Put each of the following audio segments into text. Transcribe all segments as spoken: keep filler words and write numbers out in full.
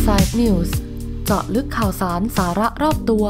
Inside News เจาะลึกข่าวสารสาระรอบตัว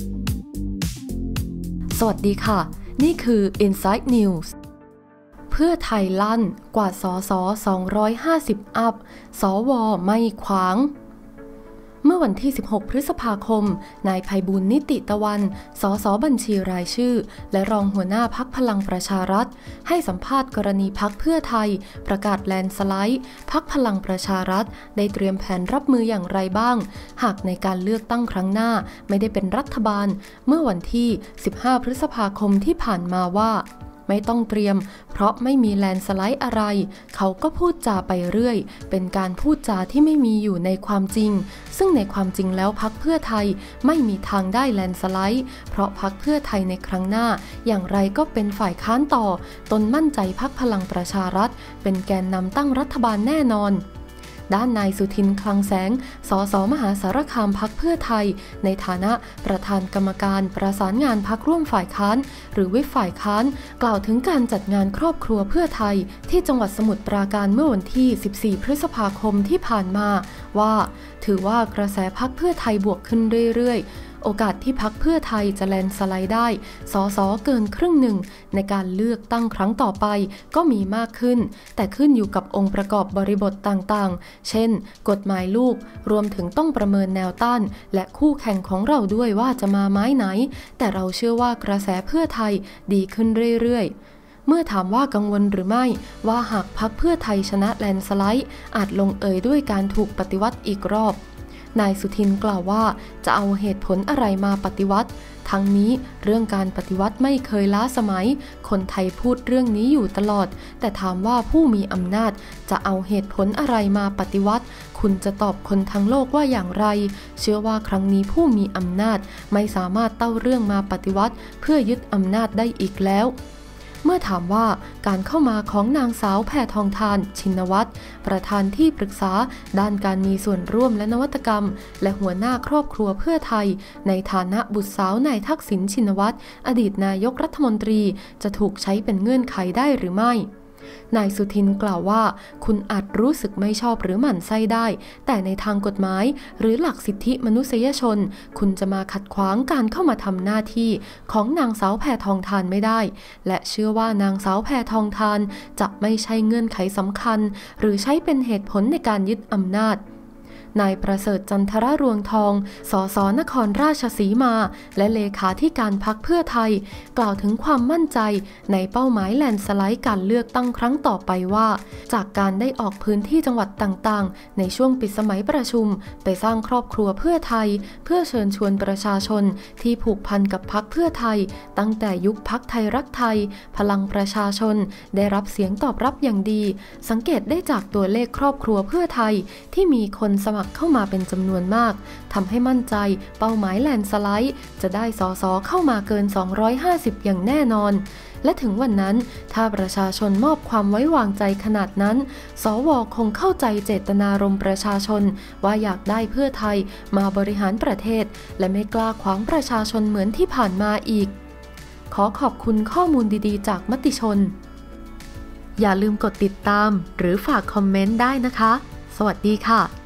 สวัสดีค่ะนี่คือ Inside News เพื่อไทยลั่นกว่าสสสองร้อยห้าสิบอัพสวไม่ขวางเมื่อวันที่สิบหกพฤษภาคมนายไพบูลย์นิติตะวันสสบัญชีรายชื่อและรองหัวหน้าพรรคพลังประชารัฐให้สัมภาษณ์กรณีพรรคเพื่อไทยประกาศแลนด์สไลด์พรรคพลังประชารัฐได้เตรียมแผนรับมืออย่างไรบ้างหากในการเลือกตั้งครั้งหน้าไม่ได้เป็นรัฐบาลเมื่อวันที่สิบห้าพฤษภาคมที่ผ่านมาว่าไม่ต้องเตรียมเพราะไม่มีแลนด์สไลด์อะไรเขาก็พูดจาไปเรื่อยเป็นการพูดจาที่ไม่มีอยู่ในความจริงซึ่งในความจริงแล้วพรรคเพื่อไทยไม่มีทางได้แลนด์สไลด์เพราะพรรคเพื่อไทยในครั้งหน้าอย่างไรก็เป็นฝ่ายค้านต่อตนมั่นใจพรรคพลังประชารัฐเป็นแกนนำตั้งรัฐบาลแน่นอนด้านนายสุทินคลังแสงสสมหาสารคามพรรคเพื่อไทยในฐานะประธานกรรมการประสานงานพรรคร่วมฝ่ายค้านหรือวิปฝ่ายค้านกล่าวถึงการจัดงานครอบครัวเพื่อไทยที่จังหวัดสมุทรปราการเมื่อวันที่สิบสี่พฤษภาคมที่ผ่านมาว่าถือว่ากระแสพรรคเพื่อไทยบวกขึ้นเรื่อยๆโอกาสที่พรรคเพื่อไทยจะแลนด์สไลด์ได้สสเกินครึ่งหนึ่งในการเลือกตั้งครั้งต่อไปก็มีมากขึ้นแต่ขึ้นอยู่กับองค์ประกอบบริบทต่างๆเช่นกฎหมายลูกรวมถึงต้องประเมินแนวต้านและคู่แข่งของเราด้วยว่าจะมาไม้ไหนแต่เราเชื่อว่ากระแสเพื่อไทยดีขึ้นเรื่อยๆเมื่อถามว่ากังวลหรือไม่ว่าหากพรรคเพื่อไทยชนะแลนด์สไลด์อาจลงเอยด้วยการถูกปฏิวัติอีกรอบนายสุทินกล่าวว่าจะเอาเหตุผลอะไรมาปฏิวัติทั้งนี้เรื่องการปฏิวัติไม่เคยล้าสมัยคนไทยพูดเรื่องนี้อยู่ตลอดแต่ถามว่าผู้มีอำนาจจะเอาเหตุผลอะไรมาปฏิวัติคุณจะตอบคนทั้งโลกว่าอย่างไรเชื่อว่าครั้งนี้ผู้มีอำนาจไม่สามารถเต้าเรื่องมาปฏิวัติเพื่อยึดอำนาจได้อีกแล้วเมื่อถามว่าการเข้ามาของนางสาวแพทองธารชินวัตรประธานที่ปรึกษาด้านการมีส่วนร่วมและนวัตกรรมและหัวหน้าครอบครัวเพื่อไทยในฐานะบุตรสาวนายทักษิณชินวัตรอดีตนายกรัฐมนตรีจะถูกใช้เป็นเงื่อนไขได้หรือไม่นายสุทินกล่าวว่าคุณอาจรู้สึกไม่ชอบหรือหมั่นไส้ได้แต่ในทางกฎหมายหรือหลักสิทธิมนุษยชนคุณจะมาขัดขวางการเข้ามาทำหน้าที่ของนางสาวแพทองธารไม่ได้และเชื่อว่านางสาวแพทองธารจะไม่ใช่เงื่อนไขสำคัญหรือใช้เป็นเหตุผลในการยึดอำนาจนายประเสริฐจันทรรวงทองสสนครราชสีมาและเลขาธิการพรรคเพื่อไทยกล่าวถึงความมั่นใจในเป้าหมายแลนด์สไลด์การเลือกตั้งครั้งต่อไปว่าจากการได้ออกพื้นที่จังหวัดต่างๆในช่วงปิดสมัยประชุมไปสร้างครอบครัวเพื่อไทยเพื่อเชิญชวนประชาชนที่ผูกพันกับพรรคเพื่อไทยตั้งแต่ยุคพรรคไทยรักไทยพลังประชาชนได้รับเสียงตอบรับอย่างดีสังเกตได้จากตัวเลขครอบครัวเพื่อไทยที่มีคนสมัครเข้ามาเป็นจำนวนมากทำให้มั่นใจเป้าหมายแลนด์สไลด์จะได้สสเข้ามาเกินสองร้อยห้าสิบอย่างแน่นอนและถึงวันนั้นถ้าประชาชนมอบความไว้วางใจขนาดนั้นสวคงเข้าใจเจตนารมณ์ประชาชนว่าอยากได้เพื่อไทยมาบริหารประเทศและไม่กล้าขวางประชาชนเหมือนที่ผ่านมาอีกขอขอบคุณข้อมูลดีๆจากมติชนอย่าลืมกดติดตามหรือฝากคอมเมนต์ได้นะคะสวัสดีค่ะ